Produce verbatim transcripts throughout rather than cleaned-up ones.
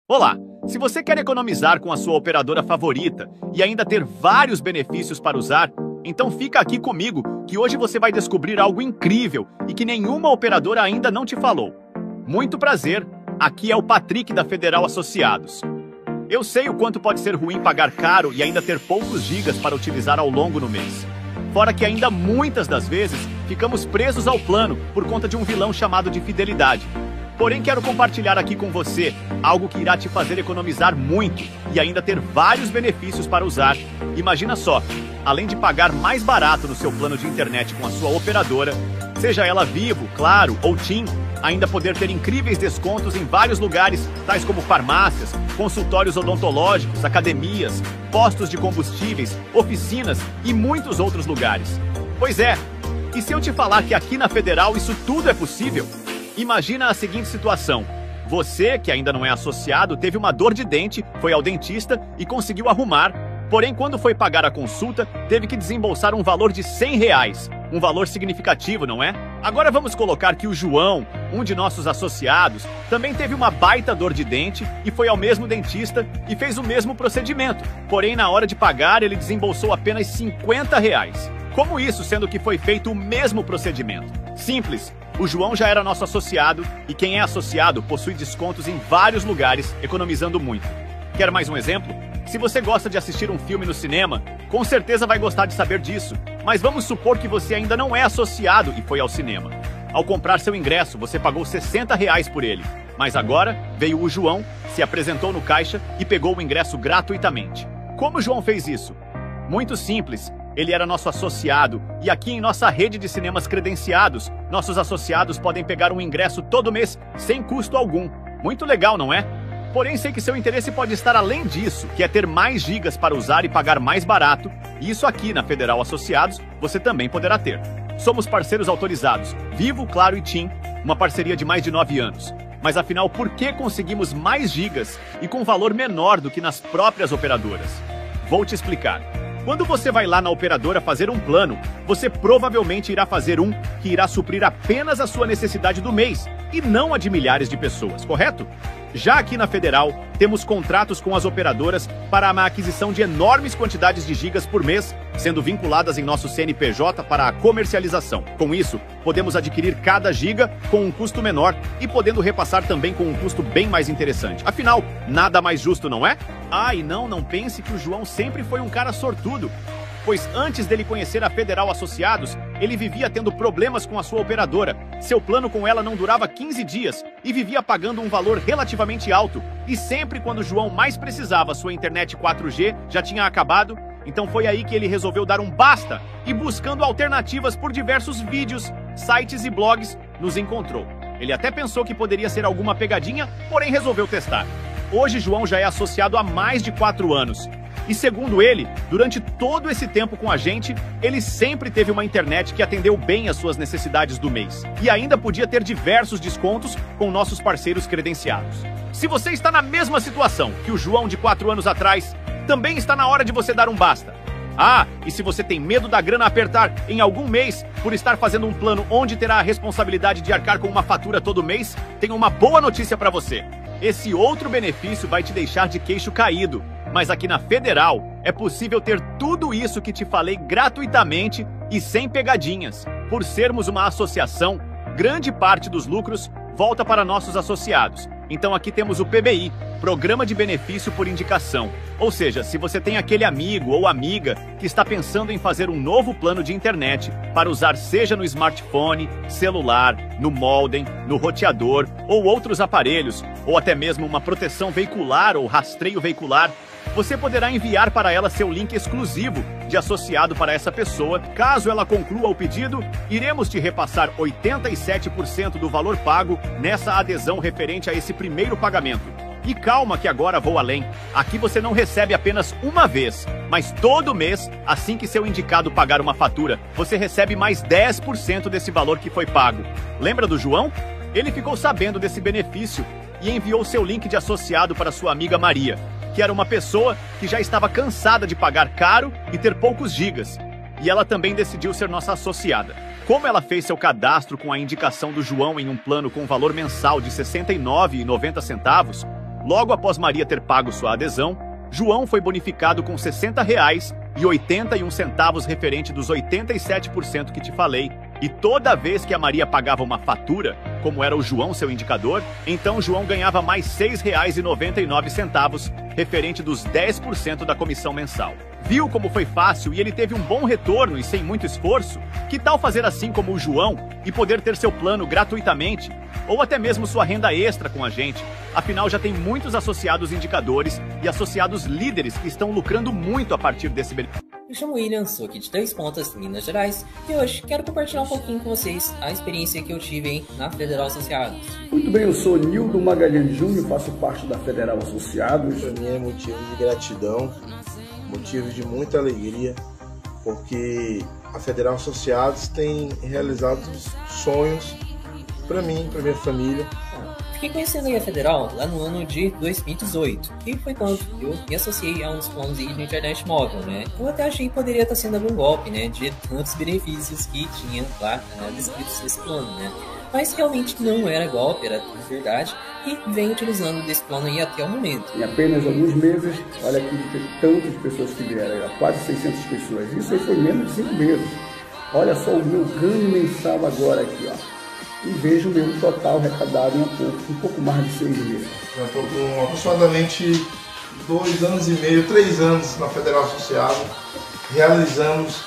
Olá! Se você quer economizar com a sua operadora favorita e ainda ter vários benefícios para usar, então fica aqui comigo que hoje você vai descobrir algo incrível e que nenhuma operadora ainda não te falou. Muito prazer, aqui é o Patrick da Federal Associados. Eu sei o quanto pode ser ruim pagar caro e ainda ter poucos gigas para utilizar ao longo no mês. Fora que ainda muitas das vezes ficamos presos ao plano por conta de um vilão chamado de fidelidade. Porém, quero compartilhar aqui com você algo que irá te fazer economizar muito e ainda ter vários benefícios para usar. Imagina só, além de pagar mais barato no seu plano de internet com a sua operadora, seja ela Vivo, Claro ou TIM, ainda poder ter incríveis descontos em vários lugares, tais como farmácias, consultórios odontológicos, academias, postos de combustíveis, oficinas e muitos outros lugares. Pois é, e se eu te falar que aqui na Federal isso tudo é possível? Imagina a seguinte situação. Você, que ainda não é associado, teve uma dor de dente, foi ao dentista e conseguiu arrumar. Porém, quando foi pagar a consulta, teve que desembolsar um valor de cem reais. Um valor significativo, não é? Agora vamos colocar que o João, um de nossos associados, também teve uma baita dor de dente e foi ao mesmo dentista e fez o mesmo procedimento. Porém, na hora de pagar, ele desembolsou apenas cinquenta reais. Como isso, sendo que foi feito o mesmo procedimento? Simples. O João já era nosso associado e quem é associado possui descontos em vários lugares, economizando muito. Quer mais um exemplo? Se você gosta de assistir um filme no cinema, com certeza vai gostar de saber disso. Mas vamos supor que você ainda não é associado e foi ao cinema. Ao comprar seu ingresso, você pagou sessenta reais por ele. Mas agora veio o João, se apresentou no caixa e pegou o ingresso gratuitamente. Como o João fez isso? Muito simples. Ele era nosso associado e aqui em nossa rede de cinemas credenciados, nossos associados podem pegar um ingresso todo mês sem custo algum. Muito legal, não é? Porém, sei que seu interesse pode estar além disso, que é ter mais gigas para usar e pagar mais barato, e isso aqui na Federal Associados você também poderá ter. Somos parceiros autorizados, Vivo, Claro e TIM, uma parceria de mais de nove anos. Mas afinal, por que conseguimos mais gigas e com valor menor do que nas próprias operadoras? Vou te explicar. Quando você vai lá na operadora fazer um plano, você provavelmente irá fazer um que irá suprir apenas a sua necessidade do mês e não a de milhares de pessoas, correto? Já aqui na Federal, temos contratos com as operadoras para a aquisição de enormes quantidades de gigas por mês, sendo vinculadas em nosso C N P J para a comercialização. Com isso, podemos adquirir cada giga com um custo menor e podendo repassar também com um custo bem mais interessante. Afinal, nada mais justo, não é? Ah, e não, não pense que o João sempre foi um cara sortudo. Pois antes dele conhecer a Federal Associados, ele vivia tendo problemas com a sua operadora. Seu plano com ela não durava quinze dias e vivia pagando um valor relativamente alto. E sempre quando o João mais precisava, sua internet quatro G já tinha acabado. Então foi aí que ele resolveu dar um basta e buscando alternativas por diversos vídeos, sites e blogs, nos encontrou. Ele até pensou que poderia ser alguma pegadinha, porém resolveu testar. Hoje João já é associado há mais de quatro anos. E segundo ele, durante todo esse tempo com a gente, ele sempre teve uma internet que atendeu bem às suas necessidades do mês. E ainda podia ter diversos descontos com nossos parceiros credenciados. Se você está na mesma situação que o João de quatro anos atrás, também está na hora de você dar um basta. Ah, e se você tem medo da grana apertar em algum mês por estar fazendo um plano onde terá a responsabilidade de arcar com uma fatura todo mês, tenho uma boa notícia para você. Esse outro benefício vai te deixar de queixo caído. Mas aqui na Federal é possível ter tudo isso que te falei gratuitamente e sem pegadinhas. Por sermos uma associação, grande parte dos lucros volta para nossos associados. Então aqui temos o P B I, Programa de Benefício por Indicação. Ou seja, se você tem aquele amigo ou amiga que está pensando em fazer um novo plano de internet para usar seja no smartphone, celular, no modem, no roteador ou outros aparelhos, ou até mesmo uma proteção veicular ou rastreio veicular, você poderá enviar para ela seu link exclusivo de associado para essa pessoa. Caso ela conclua o pedido, iremos te repassar oitenta e sete por cento do valor pago nessa adesão referente a esse primeiro pagamento. E calma que agora vou além. Aqui você não recebe apenas uma vez, mas todo mês, assim que seu indicado pagar uma fatura, você recebe mais dez por cento desse valor que foi pago. Lembra do João? Ele ficou sabendo desse benefício e enviou seu link de associado para sua amiga Maria, que era uma pessoa que já estava cansada de pagar caro e ter poucos gigas. E ela também decidiu ser nossa associada. Como ela fez seu cadastro com a indicação do João em um plano com valor mensal de sessenta e nove reais e noventa centavos, Logo após Maria ter pago sua adesão, João foi bonificado com sessenta reais e oitenta e um centavos referente dos oitenta e sete por cento que te falei. E toda vez que a Maria pagava uma fatura, como era o João seu indicador, então João ganhava mais seis reais e noventa e nove centavos, referente dos dez por cento da comissão mensal. Viu como foi fácil e ele teve um bom retorno e sem muito esforço? Que tal fazer assim como o João e poder ter seu plano gratuitamente? Ou até mesmo sua renda extra com a gente? Afinal, já tem muitos associados indicadores e associados líderes que estão lucrando muito a partir desse benefício. Me chamo William, sou aqui de Três Pontas, Minas Gerais, e hoje quero compartilhar um pouquinho com vocês a experiência que eu tive hein, na Federal Associados. Muito bem, eu sou Nildo Magalhães Júnior, faço parte da Federal Associados. Para mim é motivo de gratidão, motivo de muita alegria, porque a Federal Associados tem realizado sonhos para mim, para minha família. Fiquei conhecendo aí a Federal lá no ano de dois mil e dezoito, que foi quando eu me associei a uns planos de internet móvel, né? Eu até achei que poderia estar sendo algum golpe, né? De tantos benefícios que tinha lá né, descritos nesse plano, né? Mas realmente não era golpe, era tudo verdade, e venho utilizando desse plano aí até o momento. Em apenas alguns meses, olha aqui de tantas pessoas que vieram, quase seiscentas pessoas. Isso aí foi menos de cinco meses. Olha só o meu ganho mensal agora aqui, ó. E vejo o meu total arrecadado em um pouco, um pouco mais de seis meses. Eu estou com aproximadamente dois anos e meio, três anos na Federal Associado, realizamos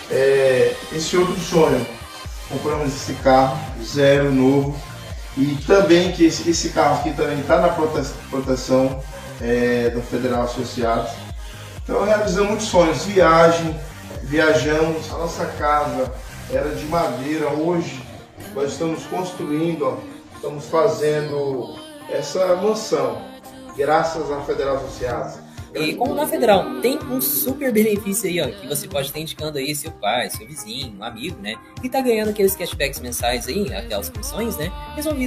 é, esse outro sonho. Compramos esse carro zero, novo, e também que esse, esse carro aqui também está na prote proteção é, da Federal Associados. Então realizamos muitos sonhos, viagem, viajamos, a nossa casa era de madeira, hoje nós estamos construindo, ó, estamos fazendo essa mansão, graças à Federal Associados. E como na Federal tem um super benefício aí, ó, que você pode estar indicando aí seu pai, seu vizinho, um amigo, né? E tá ganhando aqueles cashbacks mensais aí, aquelas comissões, né? Resolvi